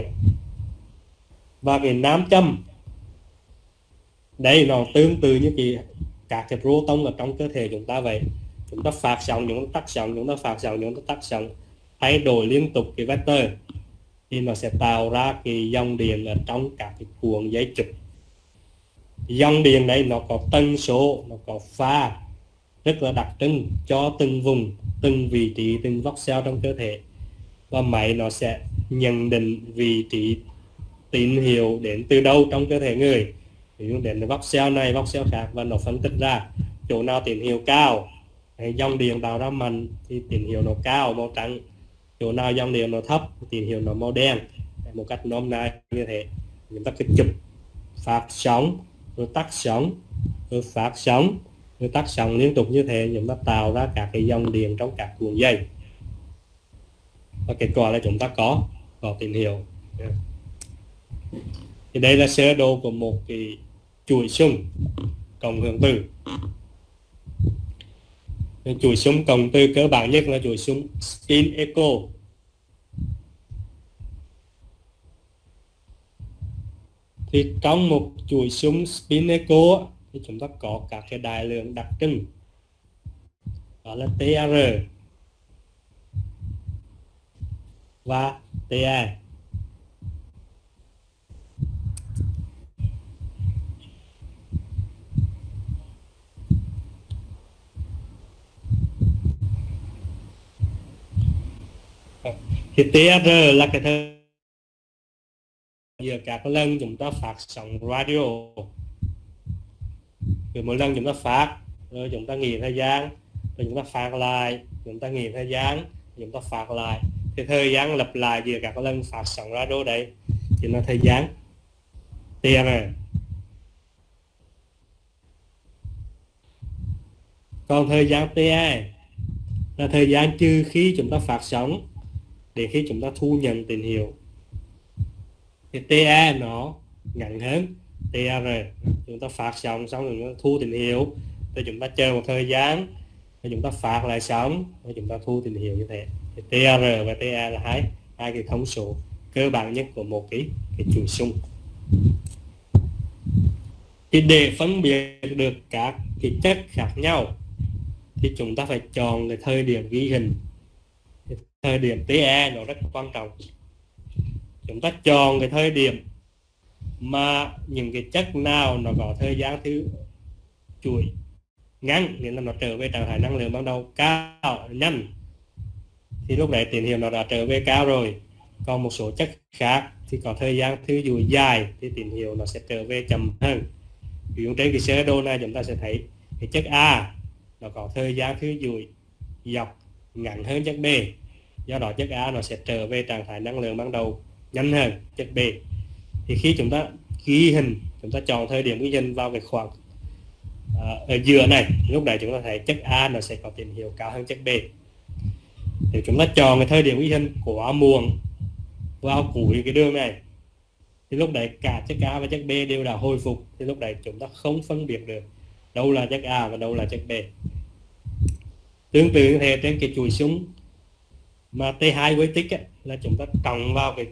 A: Và cái nam châm đây nó tương tự như cái các cái proton ở trong cơ thể chúng ta vậy. Chúng ta phát sóng, chúng ta tắt sóng, chúng ta phát sóng, chúng ta tắt sóng, thay đổi liên tục cái vector thì nó sẽ tạo ra cái dòng điện ở trong các cái cuộn dây trục. Dòng điện này nó có tần số, nó có pha rất là đặc trưng cho từng vùng, từng vị trí, từng voxel trong cơ thể, và máy nó sẽ nhận định vị trí tín hiệu đến từ đâu trong cơ thể người, ví dụ đến voxel này, voxel khác, và nó phân tích ra chỗ nào tín hiệu cao, dòng điện tạo ra mạnh thì tín hiệu nó cao, màu trắng, chỗ nào dòng điện nó thấp tín hiệu nó màu đen. Một cách nôm na như thế. Chúng ta cứ chụp phát sóng rồi tắt sóng rồi phát sóng rồi tắt sóng liên tục như thế, chúng ta tạo ra các cái dòng điện trong các cuộn dây, và kết quả là chúng ta có có tín hiệu. Thì đây là sơ đồ của một cái chuỗi xung cộng hưởng từ. Chuỗi xung cộng từ cơ bản nhất là chuỗi xung spin echo. Thì trong một chuỗi xung spin echo thì chúng ta có các cái đại lượng đặc trưng, đó là tê rờ và tê e. Thì tê rờ là cái thời giữa các lần chúng ta phát sóng radio. Cứ mỗi lần chúng ta phát rồi chúng ta nghỉ thời gian, rồi chúng ta phát lại, chúng ta nghỉ thời gian, chúng ta phát lại, thì thời gian lặp lại giữa các lần phát sóng radio đấy chính là thời gian tê rờ. Còn thời gian tê e là thời gian trừ khi chúng ta phát sóng để khi chúng ta thu nhận tín hiệu. Thì tê e nó ngắn hơn tê rờ. Chúng ta phát sóng xong rồi chúng ta thu tín hiệu, rồi chúng ta chờ một thời gian, rồi chúng ta phát lại sóng, rồi chúng ta thu tín hiệu như thế. Thì tê rờ và tê e là hai hai cái thông số cơ bản nhất của một cái cái chuỗi xung. Thì để phân biệt được các cái chất khác nhau thì chúng ta phải chọn cái thời điểm ghi hình. Cái thời điểm tê e nó rất quan trọng. Chúng ta chọn cái thời điểm mà những cái chất nào nó có thời gian thứ chuỗi ngắn, nghĩa là nó trở về trạng thái năng lượng ban đầu cao nhanh, thì lúc đấy tín hiệu nó đã trở về cao rồi. Còn một số chất khác thì có thời gian thứ chuỗi dài thì tín hiệu nó sẽ trở về chậm hơn. Ví dụ trên cái sơ đồ này chúng ta sẽ thấy cái chất A nó có thời gian thứ chuỗi dọc ngắn hơn chất B, do đó chất A nó sẽ trở về trạng thái năng lượng ban đầu nhanh hơn chất B. Thì khi chúng ta ghi hình, chúng ta chọn thời điểm ghi hình vào cái khoảng à, ở giữa này, lúc này chúng ta thấy chất A nó sẽ có tín hiệu cao hơn chất B. Thì chúng ta chọn cái thời điểm ghi hình quá muộn vào cuối cái đường này, thì lúc đấy cả chất A và chất B đều đã hồi phục, thì lúc đấy chúng ta không phân biệt được đâu là chất A và đâu là chất B. Tương tự như thế trên cái chuỗi xung mà tê hai với tích ấy, là chúng ta cộng vào cái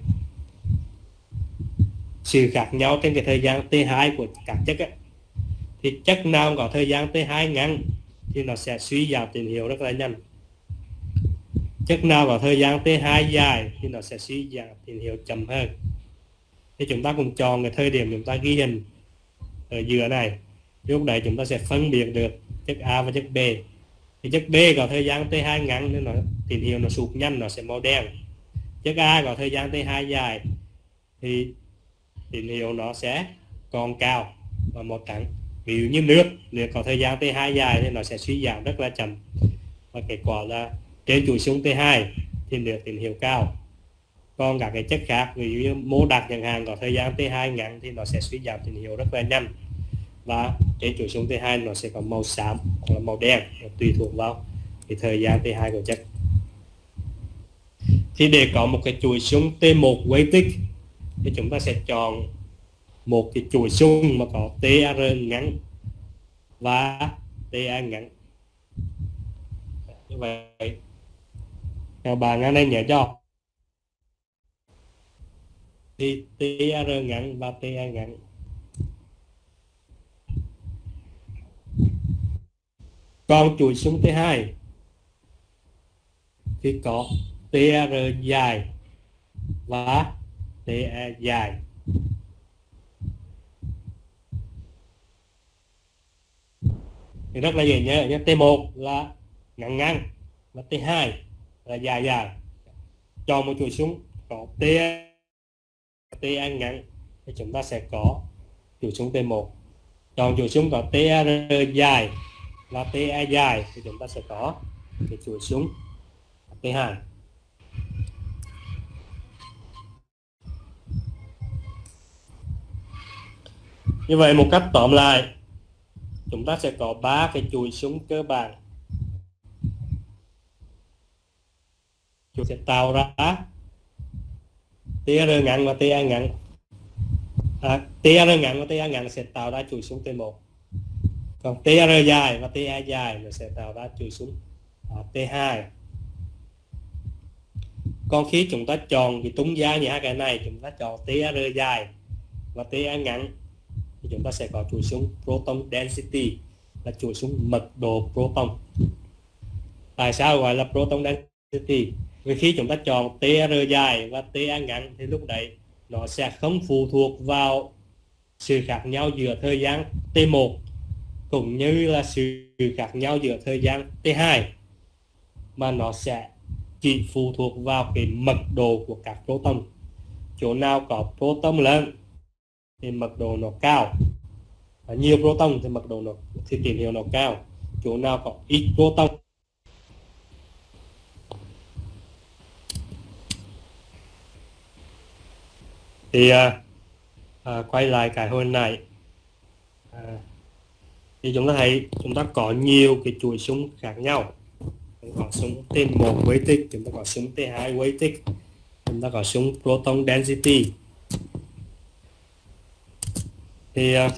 A: sự khác nhau trên cái thời gian tê hai của các chất ấy. Thì chất nào có thời gian tê hai ngắn thì nó sẽ suy giảm tín hiệu rất là nhanh. Chất nào có thời gian tê hai dài thì nó sẽ suy giảm tín hiệu chậm hơn. Thì chúng ta cùng chọn cái thời điểm chúng ta ghi hình ở giữa này. Lúc đấy chúng ta sẽ phân biệt được chất A và chất B. Thì chất B có thời gian tê hai ngắn nên nó tín hiệu nó sụt nhanh, nó sẽ màu đen. Chất A có thời gian tê hai dài thì tín hiệu nó sẽ còn cao và màu trắng. Ví dụ như nước, nước có thời gian tê hai dài thì nó sẽ suy giảm rất là chậm. Và kết quả là trên chuỗi xung tê hai thì nước tín hiệu cao. Còn các cái chất khác, ví dụ như mô đặc chẳng hạn, có thời gian tê hai ngắn thì nó sẽ suy giảm tín hiệu rất là nhanh. Và trên chuỗi xung tê hai nó sẽ có màu xám hoặc là màu đen, tùy thuộc vào cái thời gian tê hai của chất. Thì để có một cái chuỗi xung tê một quay tích thì chúng ta sẽ chọn một cái chuỗi xung mà có tê rờ ngắn và tê e ngắn. Như vậy các bạn ở đây nhớ cho thì tê rờ ngắn và tê e ngắn. Còn chuỗi súng T hai thì có tê rờ dài và tê e dài. Thì rất là dễ nhớ nhé. T một là ngắn ngắn và T hai là dài dài. Chọn một chuỗi súng có T T ngắn thì chúng ta sẽ có chuỗi súng T một. Chọn chuỗi súng có tê rờ dài và tê e dài thì chúng ta sẽ có cái chuỗi súng T hai. Như vậy một cách tóm lại, chúng ta sẽ có ba cái chuỗi súng cơ bản. Chúng sẽ tạo ra tê rờ ngắn và tê e ngắn. À, tê rờ ngắn và tê e ngắn sẽ tạo ra chuỗi súng T một. Còn tê rờ dài và tê e dài nó sẽ tạo ra chuỗi súng à, T hai. Còn khi chúng ta chọn cái tung giá như hai cái này, chúng ta chọn tê rờ dài và tê e ngắn thì chúng ta sẽ có chuỗi súng proton density, là chuỗi súng mật độ proton. Tại sao gọi là proton density? Vì khi chúng ta chọn tê rờ dài và tê e ngắn thì lúc đấy nó sẽ không phụ thuộc vào sự khác nhau giữa thời gian T một cũng như là sự khác nhau giữa thời gian T hai, mà nó sẽ chỉ phụ thuộc vào cái mật độ của các proton. Chỗ nào có proton lớn thì mật độ nó cao, và nhiều proton thì mật độ nó thì tín hiệu nó cao. Chỗ nào có ít proton thì à, à, quay lại cái hồi này à, thì chúng ta thấy chúng ta có nhiều cái chuỗi súng khác nhau. Chúng ta có súng T một weighted, chúng ta có súng T hai weighted, chúng ta có súng proton density. Thì uh,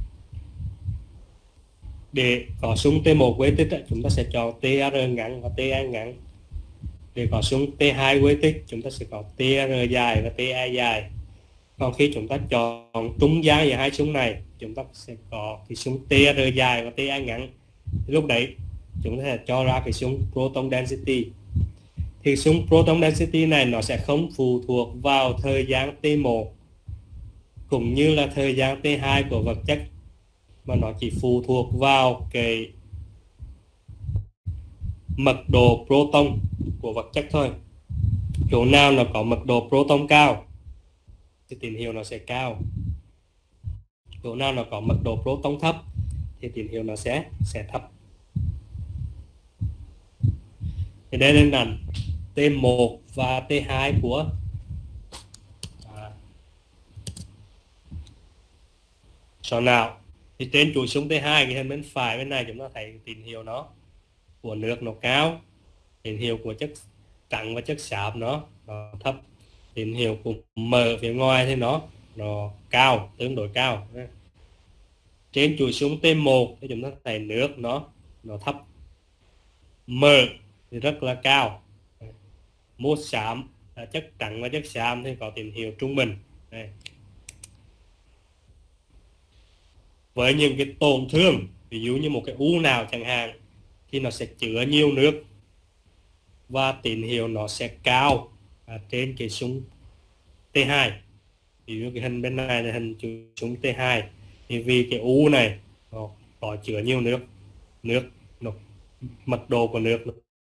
A: để có súng T một weighted chúng ta sẽ chọn tê rờ ngắn và tê e ngắn. Để có súng T hai weighted chúng ta sẽ có tê rờ dài và tê e dài. Còn khi chúng ta chọn trung gian giữa hai súng này, chúng ta sẽ có cái súng tê rờ dài và tê e ngắn. Thì lúc đấy chúng ta sẽ cho ra cái súng proton density. Thì súng proton density này nó sẽ không phụ thuộc vào thời gian T một cũng như là thời gian T hai của vật chất, mà nó chỉ phụ thuộc vào cái mật độ proton của vật chất thôi. Chỗ nào nó có mật độ proton cao thì tín hiệu nó sẽ cao. Chỗ nào nó có mật độ proton thấp thì tín hiệu nó sẽ sẽ thấp. Thì đây là hình ảnh T một và T hai của à, sọ não. Thì trên chuỗi súng T hai, cái hình bên phải bên này chúng ta thấy tín hiệu nó của nước nó cao, tín hiệu của chất trắng và chất xám nó, nó thấp, tín hiệu của mờ phía ngoài thì nó nó cao, tương đối cao. Trên chuỗi súng T một thì chúng ta thấy nước nó nó thấp, mờ thì rất là cao, mốt xám, chất trắng và chất xám thì có tín hiệu trung bình. Đây. Với những cái tổn thương, ví dụ như một cái u nào chẳng hạn, thì nó sẽ chứa nhiều nước và tín hiệu nó sẽ cao à, trên cái súng T hai. Ví dụ cái hình bên này là hình súng T hai, thì vì cái u này nó có chứa nhiều nước, nước nó, mật độ của nước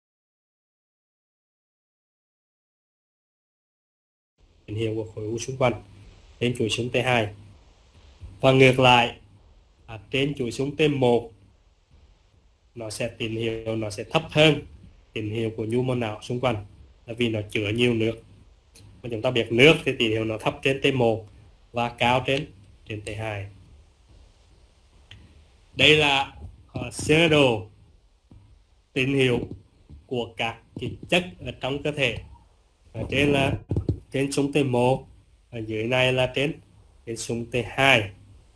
A: tín hiệu của khối u xung quanh trên chuỗi súng T hai. Và ngược lại, à, trên chuỗi súng T một nó sẽ tín hiệu nó sẽ thấp hơn tín hiệu của nhu mô não xung quanh, là vì nó chứa nhiều nước. Mà chúng ta biết nước thì tín hiệu nó thấp trên T một và cao trên trên T hai. Đây là uh, sơ đồ tín hiệu của các cái chất ở trong cơ thể. Ở trên là trên súng T một, ở dưới này là trên trên súng T hai.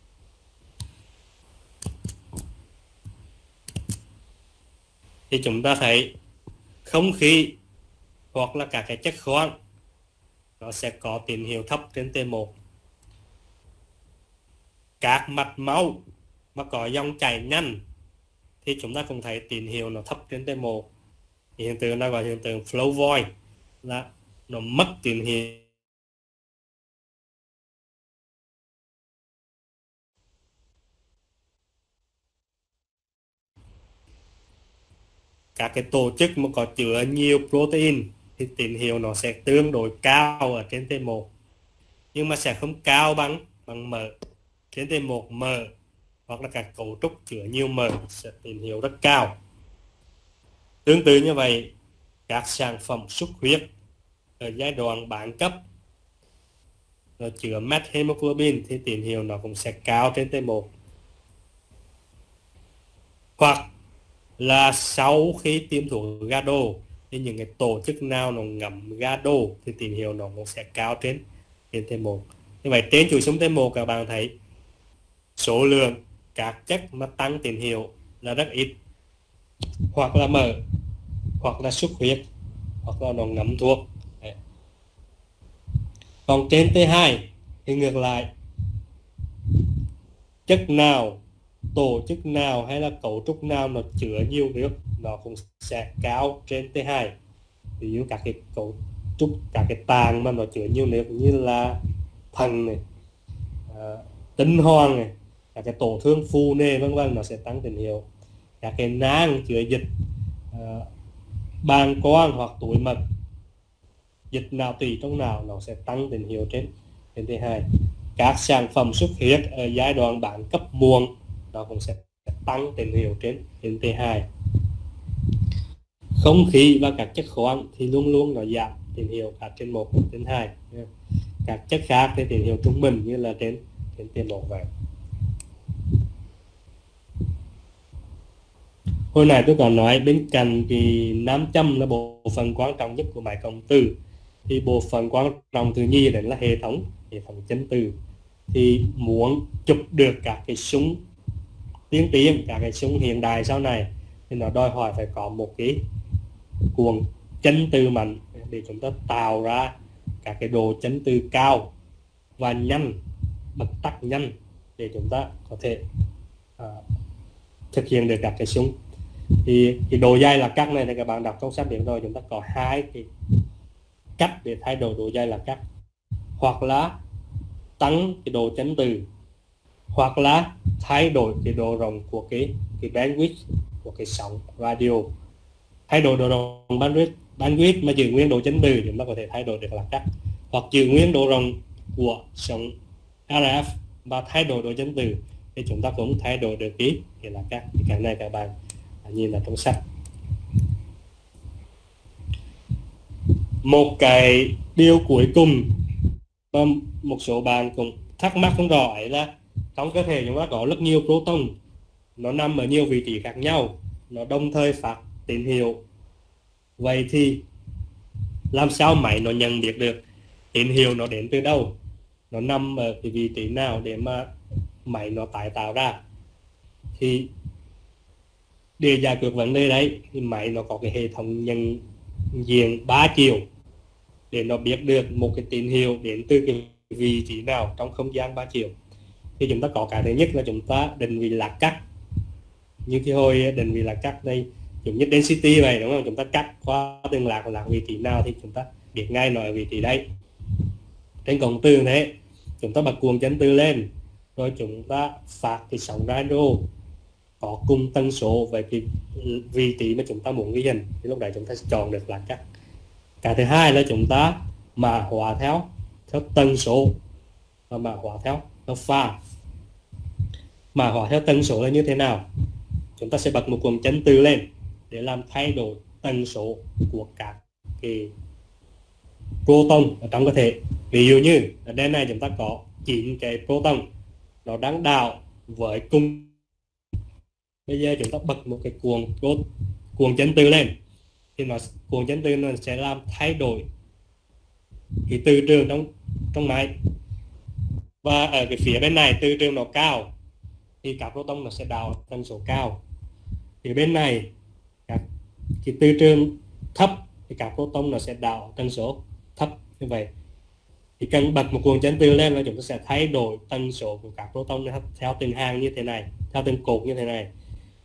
A: Thì chúng ta thấy không khí hoặc là các cái chất khoáng nó sẽ có tín hiệu thấp trên T một. Các mạch máu mà có dòng chảy nhanh thì chúng ta cũng thấy tín hiệu nó thấp trên T một. Hiện tượng đó gọi hiện tượng flow void, là nó mất tín hiệu. Các cái tổ chức mà có chứa nhiều protein thì tín hiệu nó sẽ tương đối cao ở trên T một, nhưng mà sẽ không cao bằng bằng mỡ. Trên T một mỡ hoặc là các cấu trúc chứa nhiều mỡ sẽ tín hiệu rất cao. Tương tự như vậy, các sản phẩm xuất huyết ở giai đoạn bán cấp nó chứa methemoglobin thì tín hiệu nó cũng sẽ cao trên T một. Hoặc là sau khi tiêm thuốc Gado thì những cái tổ chức nào nó ngậm Gado thì tín hiệu nó cũng sẽ cao trên trên T một. Như vậy trên chuỗi sống T một các bạn thấy số lượng các chất mà tăng tín hiệu là rất ít, hoặc là mỡ, hoặc là xuất huyết, hoặc là nó ngậm thuốc. Đấy. Còn trên T hai thì ngược lại, chất nào, tổ chức nào hay là cấu trúc nào nó chứa nhiều nước nó cũng sẽ cao trên T hai. Ví dụ các cái cấu trúc, các cái tạng mà nó chứa nhiều nước như là thận này, à, tinh hoàng này, các cái tổn thương phù nề vân vân nó sẽ tăng tín hiệu. Các cái nang chứa dịch, à, bàng quang hoặc túi mật, dịch não tủy trong não nó sẽ tăng tín hiệu trên trên T hai. Các sản phẩm xuất huyết ở giai đoạn bán cấp muộn nó cũng sẽ tăng tín hiệu trên trên T hai. Không khí và các chất khoáng thì luôn luôn nó giảm tín hiệu cả trên một và trên hai. Các chất khác thì tín hiệu trung bình như là trên trên T một vậy. Hồi nãy tôi còn nói bên cạnh thì nam châm là bộ phận quan trọng nhất của máy cộng từ, thì bộ phận quan trọng thứ nhì đấy là hệ thống hệ thống chân từ. Thì muốn chụp được các cái súng tiên tiến, các cái súng hiện đại sau này thì nó đòi hỏi phải có một cái cuộn chân từ mạnh để chúng ta tạo ra các cái độ chân từ cao và nhanh, bật tắt nhanh để chúng ta có thể à, thực hiện được các cái súng. Thì cái độ dày là cắt này thì các bạn đọc trong sách biết rồi, chúng ta có hai cái cách để thay đổi độ dày là cắt, hoặc là tăng cái độ chấn từ, hoặc là thay đổi cái độ rộng của cái cái bandwidth của cái sóng radio. Thay đổi độ rộng bandwidth bandwidth mà giữ nguyên độ chấn từ chúng ta có thể thay đổi được là cắt, hoặc giữ nguyên độ rộng của sóng rờ ép và thay đổi độ chấn từ thì chúng ta cũng thay đổi được cái cái là cắt. Cái này các bạn nhìn là trong sách. Một cái điều cuối cùng mà một số bạn cũng thắc mắc không rõ ấy là trong cơ thể chúng ta có rất nhiều proton, nó nằm ở nhiều vị trí khác nhau, nó đồng thời phát tín hiệu. Vậy thì làm sao máy nó nhận biết được tín hiệu nó đến từ đâu, nó nằm ở cái vị trí nào để mà máy nó tái tạo ra? Thì để giải quyết vấn đề đấy thì máy nó có cái hệ thống nhận diện ba chiều để nó biết được một cái tín hiệu đến từ cái vị trí nào trong không gian ba chiều. Thì chúng ta có cái thứ nhất là chúng ta định vị lạc cắt, như cái hồi định vị lạc cắt đây giống như density vậy, đúng không? Chúng ta cắt qua từng lạc lạc vị trí nào thì chúng ta biết ngay nó ở vị trí đấy. Trên cộng từ thế chúng ta bật cuộn chân từ lên, rồi chúng ta phát cái sóng radio có cùng tần số với cái vị trí mà chúng ta muốn ghi hình, thì lúc đấy chúng ta sẽ chọn được lạc cắt. Cái thứ hai là chúng ta mã hóa theo theo tần số và mã hóa theo theo pha. Mã hóa theo tần số là như thế nào? Chúng ta sẽ bật một cuộn chân từ lên để làm thay đổi tần số của các cái proton ở trong cơ thể. Ví dụ như ở đây này chúng ta có chín cái proton nó đang đảo với cùng. Bây giờ chúng ta bật một cái cuộn cuộn chân từ lên thì nó cuộn chân từ nó sẽ làm thay đổi cái từ trường trong trong máy. Và ở cái phía bên này từ trường nó cao thì các proton nó sẽ đảo tần số cao. Thì bên này các cái từ trường thấp thì các proton nó sẽ đảo tần số thấp. Như vậy thì cần bật một cuộn chân từ lên là chúng ta sẽ thay đổi tần số của các proton theo từng hàng như thế này, theo từng cột như thế này.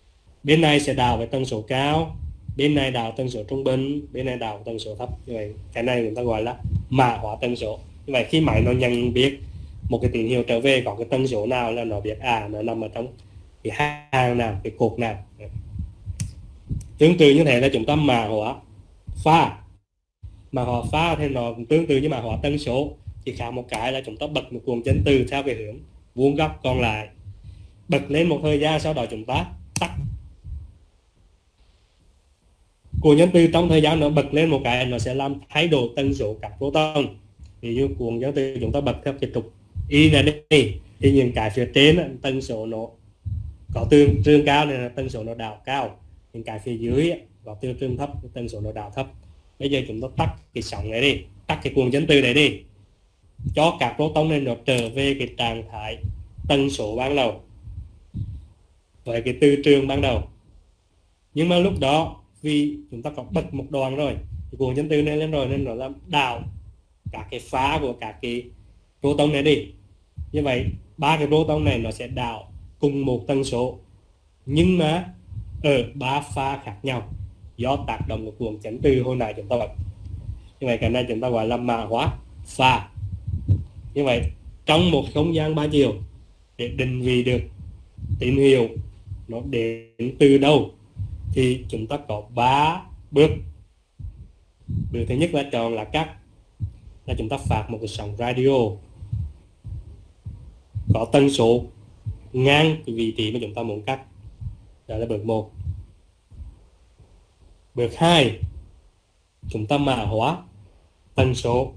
A: bên này sẽ đào với tần số cao, bên này đào tần số trung bình, bên này đào tần số thấp. Như vậy cái này người ta gọi là mã hóa tần số. Như vậy khi máy nó nhận biết một cái tín hiệu trở về có cái tần số nào là nó biết à nó nằm ở trong cái hàng nào, cái cột nào. Tương tự như thế là chúng ta mã hóa pha. Mã hóa pha thì nó cũng tương tự như mã hóa tần số, chỉ khác một cái là chúng ta bật một cuộn chấn từ theo cái hướng vuông góc còn lại, bật lên một thời gian, sau đó chúng ta tắt cuộn chấn từ. Trong thời gian nó bật lên một cái, nó sẽ làm thay đổi tần số các proton. Ví dụ cuộn chấn từ chúng ta bật theo cái trục y này đi, thì những cái phía trên tần số nó có tương trường cao nên là tần số nó đảo cao, những cái phía dưới có tương trường thấp, tần số nó đảo thấp. Bây giờ chúng ta tắt cái sóng này đi, tắt cái cuộn chấn từ này đi, cho các proton này nó trở về cái trạng thái tần số ban đầu với cái từ trường ban đầu. Nhưng mà lúc đó vì chúng ta có bật một đoạn rồi, cái cuộn chấn từ này lên rồi, nên nó làm đảo các cái pha của các cái proton này đi. Như vậy ba cái proton này nó sẽ đảo cùng một tần số, nhưng mà ở ba pha khác nhau do tác động của cuộn chấn từ hồi nãy chúng ta bật. Như vậy cái này chúng ta gọi là mã hóa pha. Như vậy trong một không gian ba chiều, để định vị được tín hiệu nó đến từ đâu thì chúng ta có ba bước. Bước thứ nhất là chọn là cắt, là chúng ta phát một cái sóng radio có tần số ngang cái vị trí mà chúng ta muốn cắt. Đó là bước một. Bước hai, chúng ta mã hóa tần số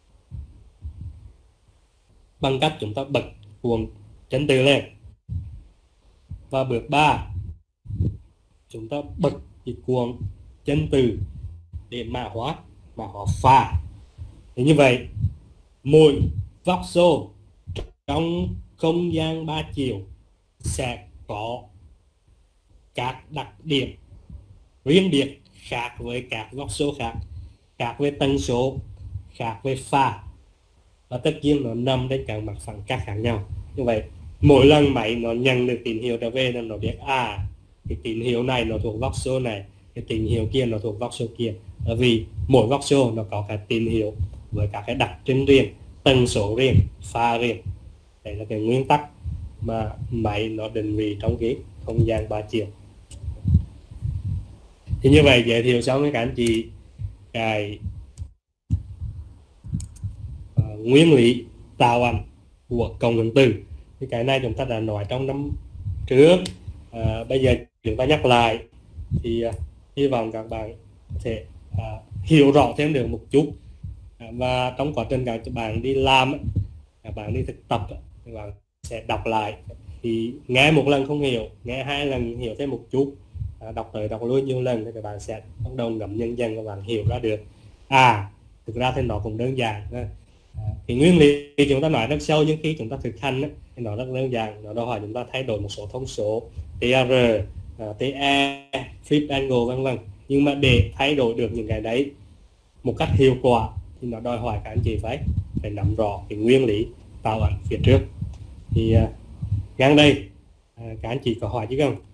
A: bằng cách chúng ta bật cuộn chấn từ lên. Và bước ba, chúng ta bật cái cuộn chấn từ để mã hóa, mã hóa pha. Thì như vậy mỗi voxel trong không gian ba chiều sẽ có các đặc điểm riêng biệt khác với các voxel khác, khác với tần số, khác với pha, và tất nhiên nó nằm trên các mặt phẳng các khác nhau. Như vậy mỗi lần máy nó nhận được tín hiệu trở về, nó biết à cái tín hiệu này nó thuộc voxel này, cái tín hiệu kia nó thuộc voxel kia. Bởi vì mỗi voxel nó có cái tín hiệu với các cái đặc trưng riêng, tần số riêng, pha riêng. Đấy là cái nguyên tắc mà máy nó định vị trong cái không gian ba chiều. Thì như vậy giới thiệu xong với các anh chị cái uh, nguyên lý tạo ảnh của cộng hưởng từ. Thì cái này chúng ta đã nói trong năm trước, uh, bây giờ chúng ta nhắc lại thì uh, hy vọng các bạn có thể uh, hiểu rõ thêm được một chút. Uh, và trong quá trình các bạn đi làm, các bạn đi thực tập, các bạn sẽ đọc lại. Thì nghe một lần không hiểu, nghe hai lần hiểu thêm một chút, à, đọc tới đọc lui nhiều lần thì các bạn sẽ bắt đầu ngẫm nhân dần, các bạn hiểu ra được à thực ra thì nó cũng đơn giản. À, thì nguyên lý thì chúng ta nói rất sâu, nhưng khi chúng ta thực hành thì nó rất đơn giản. Nó đòi hỏi chúng ta thay đổi một số thông số tê rờ, tê e, flip angle vân vân. Nhưng mà để thay đổi được những cái đấy một cách hiệu quả thì nó đòi hỏi các anh chị phải phải nắm rõ cái nguyên lý tạo ảnh phía trước. Thì uh, ngang đây uh, các anh chị có hỏi chứ không?